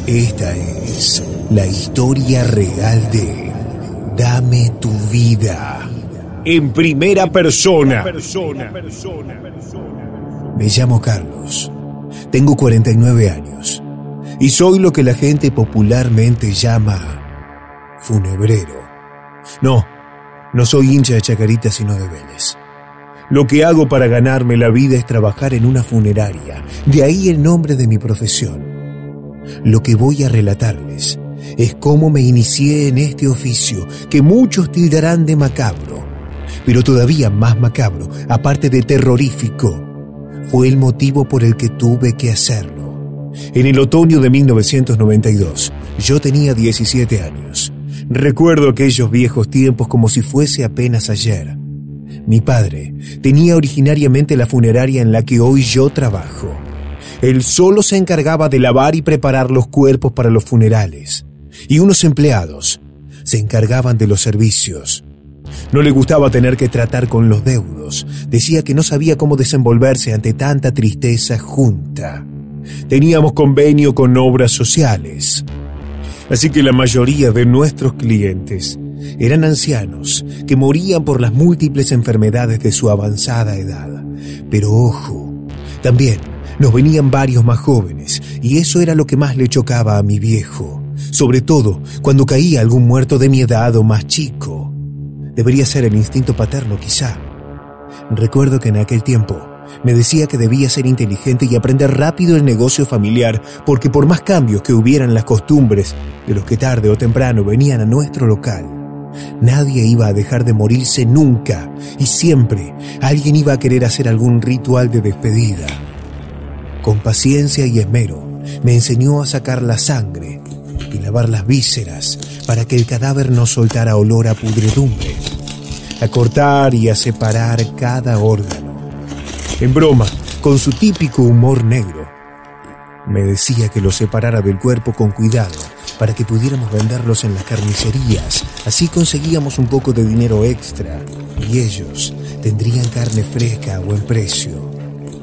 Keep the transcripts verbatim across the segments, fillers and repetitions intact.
Esta es la historia real de Dame tu vida. En primera persona. Me llamo Carlos. Tengo cuarenta y nueve años. Y soy lo que la gente popularmente llama funebrero. No, no soy hincha de Chacarita sino de Vélez. Lo que hago para ganarme la vida es trabajar en una funeraria. De ahí el nombre de mi profesión. Lo que voy a relatarles es cómo me inicié en este oficio que muchos tildarán de macabro, pero todavía más macabro, aparte de terrorífico, fue el motivo por el que tuve que hacerlo. En el otoño de mil novecientos noventa y dos, yo tenía diecisiete años. Recuerdo aquellos viejos tiempos como si fuese apenas ayer. Mi padre tenía originariamente la funeraria en la que hoy yo trabajo. Él solo se encargaba de lavar y preparar los cuerpos para los funerales, y unos empleados se encargaban de los servicios. No le gustaba tener que tratar con los deudos. Decía que no sabía cómo desenvolverse ante tanta tristeza junta. Teníamos convenio con obras sociales. Así que la mayoría de nuestros clientes eran ancianos que morían por las múltiples enfermedades de su avanzada edad. Pero ojo, también nos venían varios más jóvenes, y eso era lo que más le chocaba a mi viejo, sobre todo cuando caía algún muerto de mi edad o más chico. Debería ser el instinto paterno, quizá. Recuerdo que en aquel tiempo me decía que debía ser inteligente y aprender rápido el negocio familiar, porque por más cambios que hubieran las costumbres de los que tarde o temprano venían a nuestro local, nadie iba a dejar de morirse nunca, y siempre alguien iba a querer hacer algún ritual de despedida. Con paciencia y esmero, me enseñó a sacar la sangre y lavar las vísceras para que el cadáver no soltara olor a pudredumbre, a cortar y a separar cada órgano. En broma, con su típico humor negro, me decía que los separara del cuerpo con cuidado para que pudiéramos venderlos en las carnicerías. Así conseguíamos un poco de dinero extra y ellos tendrían carne fresca a buen precio.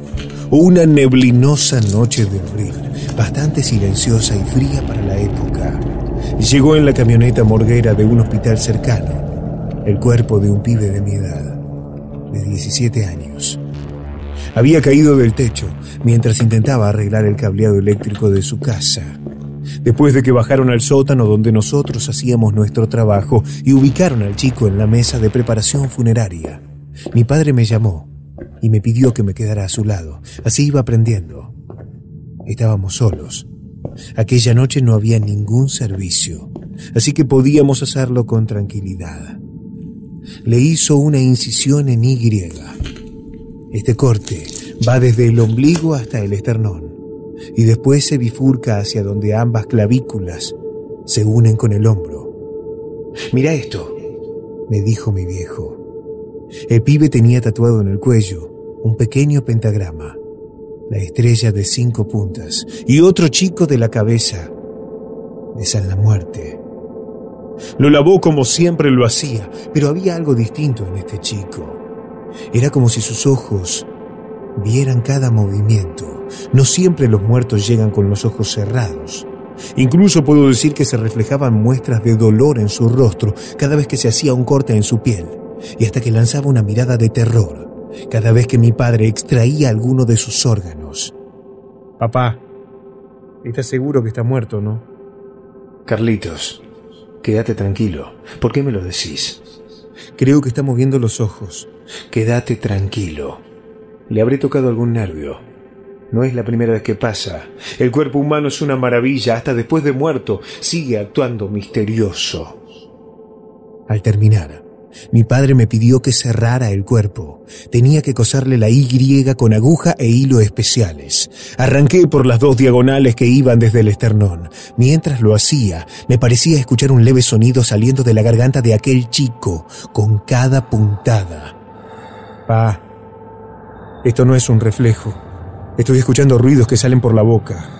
Una neblinosa noche de abril, bastante silenciosa y fría para la época, llegó en la camioneta morguera de un hospital cercano el cuerpo de un pibe de mi edad, de diecisiete años. Había caído del techo mientras intentaba arreglar el cableado eléctrico de su casa. Después de que bajaron al sótano donde nosotros hacíamos nuestro trabajo y ubicaron al chico en la mesa de preparación funeraria, mi padre me llamó y me pidió que me quedara a su lado. Así iba aprendiendo. Estábamos solos. Aquella noche no había ningún servicio, así que podíamos hacerlo con tranquilidad. Le hizo una incisión en Y. Este corte va desde el ombligo hasta el esternón, y después se bifurca hacia donde ambas clavículas se unen con el hombro. «Mira esto», me dijo mi viejo. El pibe tenía tatuado en el cuello un pequeño pentagrama, la estrella de cinco puntas, y otro chico de la cabeza de San la Muerte. Lo lavó como siempre lo hacía, pero había algo distinto en este chico. Era como si sus ojos vieran cada movimiento. No siempre los muertos llegan con los ojos cerrados. Incluso puedo decir que se reflejaban muestras de dolor en su rostro cada vez que se hacía un corte en su piel, y hasta que lanzaba una mirada de terror cada vez que mi padre extraía alguno de sus órganos. «Papá, ¿estás seguro que está muerto, no?» «Carlitos, quédate tranquilo. ¿Por qué me lo decís?» «Creo que está moviendo los ojos». «Quédate tranquilo. Le habré tocado algún nervio. No es la primera vez que pasa. El cuerpo humano es una maravilla. Hasta después de muerto sigue actuando misterioso». Al terminar, mi padre me pidió que cerrara el cuerpo. Tenía que coserle la Y con aguja e hilo especiales. Arranqué por las dos diagonales que iban desde el esternón. Mientras lo hacía, me parecía escuchar un leve sonido saliendo de la garganta de aquel chico con cada puntada. «Pa, esto no es un reflejo. Estoy escuchando ruidos que salen por la boca».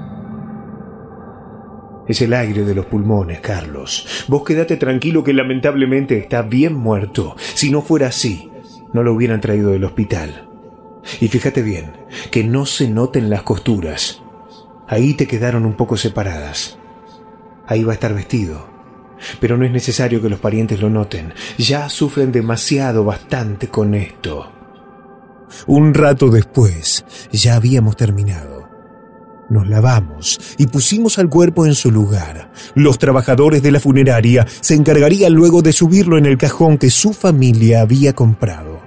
«Es el aire de los pulmones, Carlos. Vos quédate tranquilo que lamentablemente está bien muerto. Si no fuera así, no lo hubieran traído del hospital. Y fíjate bien, que no se noten las costuras. Ahí te quedaron un poco separadas. Ahí va a estar vestido. Pero no es necesario que los parientes lo noten. Ya sufren demasiado, bastante con esto. Un rato después, ya habíamos terminado. Nos lavamos y pusimos al cuerpo en su lugar. Los trabajadores de la funeraria se encargarían luego de subirlo en el cajón que su familia había comprado.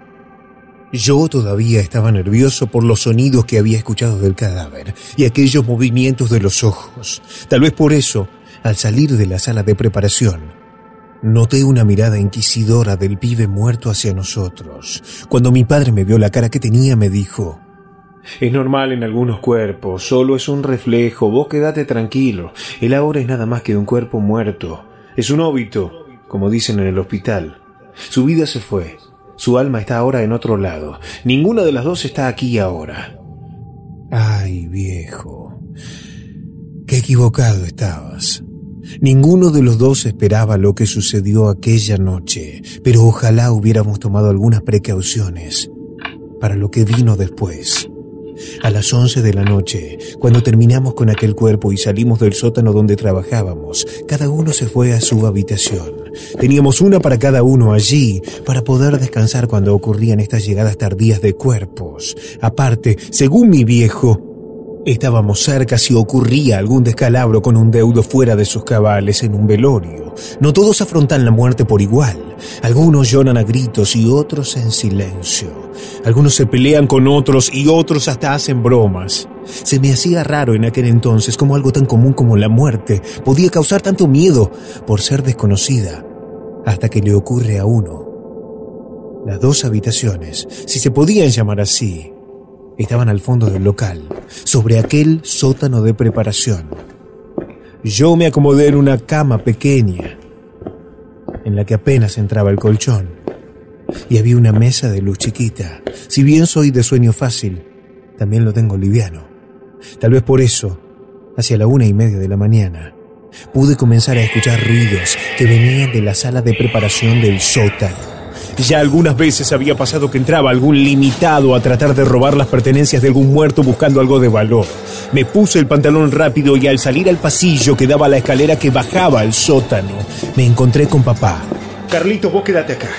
Yo todavía estaba nervioso por los sonidos que había escuchado del cadáver y aquellos movimientos de los ojos. Tal vez por eso, al salir de la sala de preparación, noté una mirada inquisidora del pibe muerto hacia nosotros. Cuando mi padre me vio la cara que tenía, me dijo: «Es normal en algunos cuerpos, solo es un reflejo, vos quedate tranquilo. Él ahora es nada más que un cuerpo muerto. Es un óbito, como dicen en el hospital. Su vida se fue. Su alma está ahora en otro lado. Ninguna de las dos está aquí ahora». Ay, viejo, qué equivocado estabas. Ninguno de los dos esperaba lo que sucedió aquella noche, pero ojalá hubiéramos tomado algunas precauciones para lo que vino después. A las once de la noche, cuando terminamos con aquel cuerpo y salimos del sótano donde trabajábamos, cada uno se fue a su habitación. Teníamos una para cada uno allí, para poder descansar cuando ocurrían estas llegadas tardías de cuerpos. Aparte, según mi viejo, estábamos cerca si ocurría algún descalabro con un deudo fuera de sus cabales en un velorio. No todos afrontan la muerte por igual. Algunos lloran a gritos y otros en silencio. Algunos se pelean con otros y otros hasta hacen bromas. Se me hacía raro en aquel entonces cómo algo tan común como la muerte podía causar tanto miedo por ser desconocida, hasta que le ocurre a uno. Las dos habitaciones, si se podían llamar así, estaban al fondo del local, sobre aquel sótano de preparación. Yo me acomodé en una cama pequeña, en la que apenas entraba el colchón, y había una mesa de luz chiquita. Si bien soy de sueño fácil, también lo tengo liviano. Tal vez por eso, hacia la una y media de la mañana, pude comenzar a escuchar ruidos que venían de la sala de preparación del sótano. Ya algunas veces había pasado que entraba algún limitado a tratar de robar las pertenencias de algún muerto buscando algo de valor. Me puse el pantalón rápido y al salir al pasillo que daba a la escalera que bajaba al sótano, me encontré con papá. «Carlitos, vos quédate acá.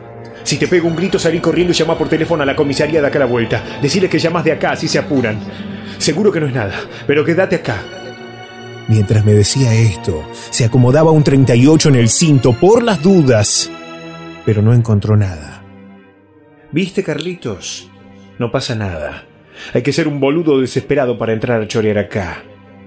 Si te pego un grito, salí corriendo y llama por teléfono a la comisaría de acá a la vuelta. Decirle que llamas de acá, así se apuran. Seguro que no es nada, pero quédate acá». Mientras me decía esto, se acomodaba un treinta y ocho en el cinto por las dudas, pero no encontró nada. «¿Viste, Carlitos? No pasa nada. Hay que ser un boludo desesperado para entrar a chorear acá.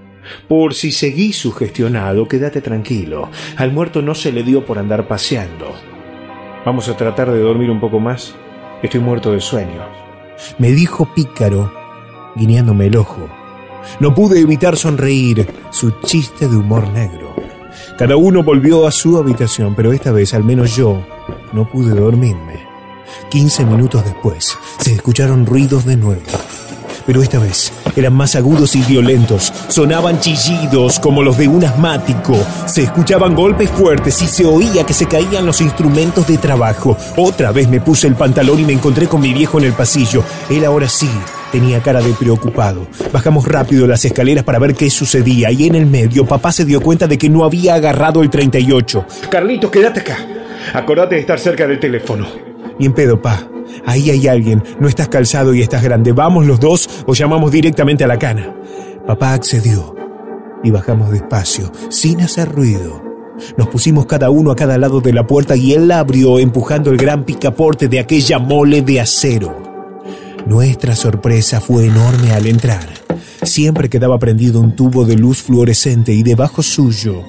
Por si seguís sugestionado, quédate tranquilo. Al muerto no se le dio por andar paseando. Vamos a tratar de dormir un poco más. Estoy muerto de sueño», me dijo pícaro, guiñándome el ojo. No pude evitar sonreír, su chiste de humor negro. Cada uno volvió a su habitación, pero esta vez, al menos yo, no pude dormirme. Quince minutos después, se escucharon ruidos de nuevo. Pero esta vez eran más agudos y violentos. Sonaban chillidos como los de un asmático. Se escuchaban golpes fuertes y se oía que se caían los instrumentos de trabajo. Otra vez me puse el pantalón y me encontré con mi viejo en el pasillo. Él ahora sí tenía cara de preocupado. Bajamos rápido las escaleras para ver qué sucedía y en el medio papá se dio cuenta de que no había agarrado el treinta y ocho. «Carlitos, quédate acá. Acordate de estar cerca del teléfono». «Ni en pedo, pa. Ahí hay alguien. No estás calzado y estás grande. Vamos los dos o llamamos directamente a la cana». Papá accedió y bajamos despacio, sin hacer ruido. Nos pusimos cada uno a cada lado de la puerta y él la abrió empujando el gran picaporte de aquella mole de acero. Nuestra sorpresa fue enorme al entrar. Siempre quedaba prendido un tubo de luz fluorescente y debajo suyo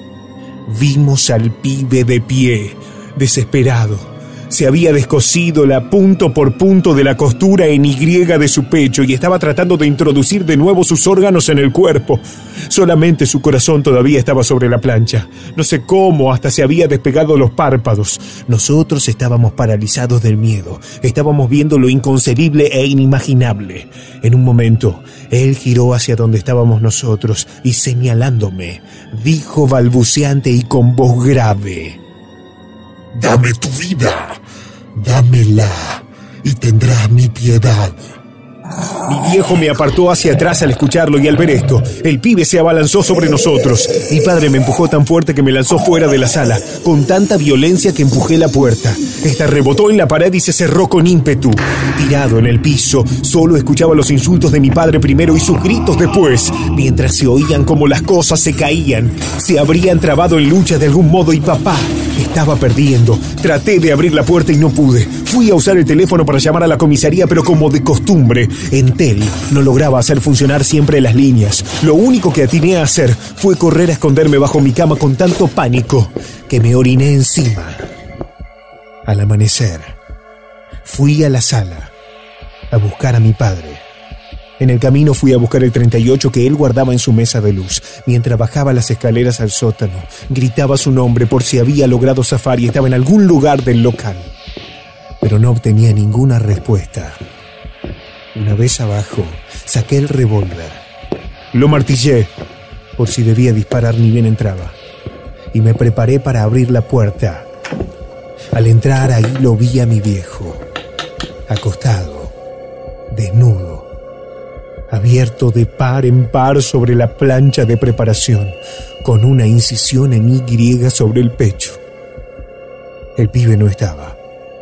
vimos al pibe de pie, desesperado. Se había descosido la punto por punto de la costura en Y de su pecho y estaba tratando de introducir de nuevo sus órganos en el cuerpo. Solamente su corazón todavía estaba sobre la plancha. No sé cómo, hasta se había despegado los párpados. Nosotros estábamos paralizados del miedo. Estábamos viendo lo inconcebible e inimaginable. En un momento, él giró hacia donde estábamos nosotros y señalándome, dijo balbuceante y con voz grave: «Dame tu vida, dámela y tendrás mi piedad». Mi viejo me apartó hacia atrás al escucharlo y al ver esto, el pibe se abalanzó sobre nosotros. Mi padre me empujó tan fuerte que me lanzó fuera de la sala, con tanta violencia que empujé la puerta. Esta rebotó en la pared y se cerró con ímpetu. Tirado en el piso, solo escuchaba los insultos de mi padre primero y sus gritos después, mientras se oían como las cosas se caían. Se habrían trabado en lucha de algún modo y papá estaba perdiendo. Traté de abrir la puerta y no pude. Fui a usar el teléfono para llamar a la comisaría, pero como de costumbre, Entel no lograba hacer funcionar siempre las líneas. Lo único que atiné a hacer fue correr a esconderme bajo mi cama con tanto pánico que me oriné encima. Al amanecer, fui a la sala a buscar a mi padre. En el camino fui a buscar el treinta y ocho que él guardaba en su mesa de luz. Mientras bajaba las escaleras al sótano, gritaba su nombre por si había logrado zafar y estaba en algún lugar del local. Pero no obtenía ninguna respuesta. Una vez abajo, saqué el revólver. Lo martillé por si debía disparar ni bien entraba. Y me preparé para abrir la puerta. Al entrar ahí lo vi a mi viejo, acostado, desnudo, abierto de par en par sobre la plancha de preparación, con una incisión en Y sobre el pecho. El pibe no estaba.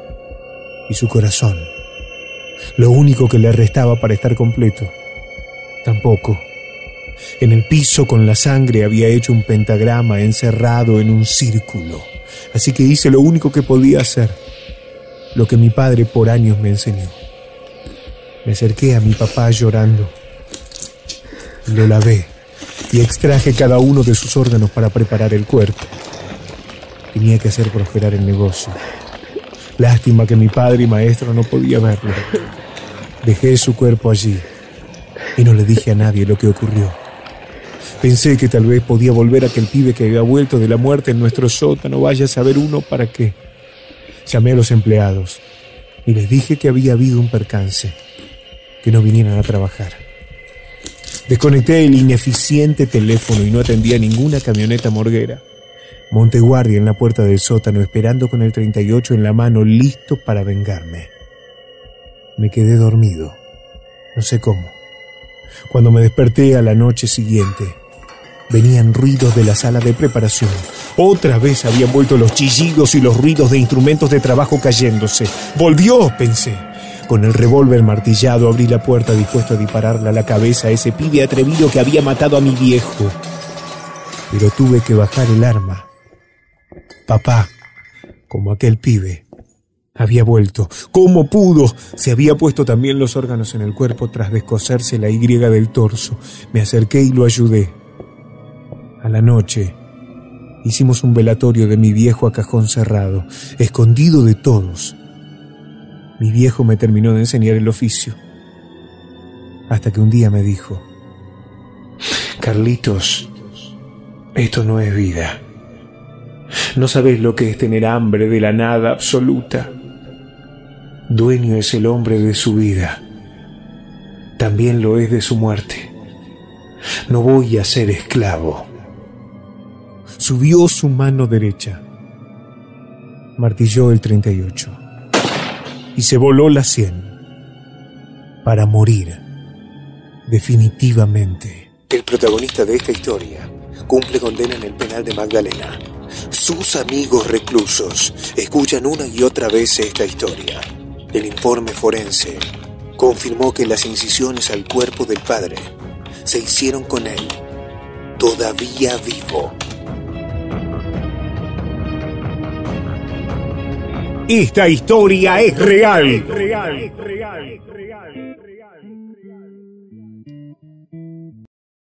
Y su corazón, lo único que le restaba para estar completo, tampoco. En el piso con la sangre había hecho un pentagrama encerrado en un círculo. Así que hice lo único que podía hacer, lo que mi padre por años me enseñó. Me acerqué a mi papá llorando. Lo lavé y extraje cada uno de sus órganos para preparar el cuerpo. Tenía que hacer prosperar el negocio. Lástima que mi padre y maestro no podía verlo. Dejé su cuerpo allí y no le dije a nadie lo que ocurrió. Pensé que tal vez podía volver aquel pibe que había vuelto de la muerte en nuestro sótano, vaya a saber uno para qué. Llamé a los empleados y les dije que había habido un percance, que no vinieran a trabajar. Desconecté el ineficiente teléfono y no atendía ninguna camioneta morguera. Monté guardia en la puerta del sótano, esperando con el treinta y ocho en la mano, listo para vengarme. Me quedé dormido, no sé cómo. Cuando me desperté a la noche siguiente, venían ruidos de la sala de preparación. Otra vez habían vuelto los chillidos y los ruidos de instrumentos de trabajo cayéndose. ¡Volvió!, pensé. Con el revólver martillado abrí la puerta dispuesto a dispararle a la cabeza a ese pibe atrevido que había matado a mi viejo. Pero tuve que bajar el arma. Papá, como aquel pibe, había vuelto. ¿Cómo pudo? Se había puesto también los órganos en el cuerpo tras descoserse la Y del torso. Me acerqué y lo ayudé. A la noche, hicimos un velatorio de mi viejo a cajón cerrado, escondido de todos. Mi viejo me terminó de enseñar el oficio. Hasta que un día me dijo: Carlitos, esto no es vida. No sabes lo que es tener hambre de la nada absoluta. Dueño es el hombre de su vida. También lo es de su muerte. No voy a ser esclavo. Subió su mano derecha, martilló el treinta y ocho y se voló la sien para morir definitivamente. El protagonista de esta historia cumple condena en el penal de Magdalena. Sus amigos reclusos escuchan una y otra vez esta historia. El informe forense confirmó que las incisiones al cuerpo del padre se hicieron con él todavía vivo. Esta historia es real. real, real, real, real.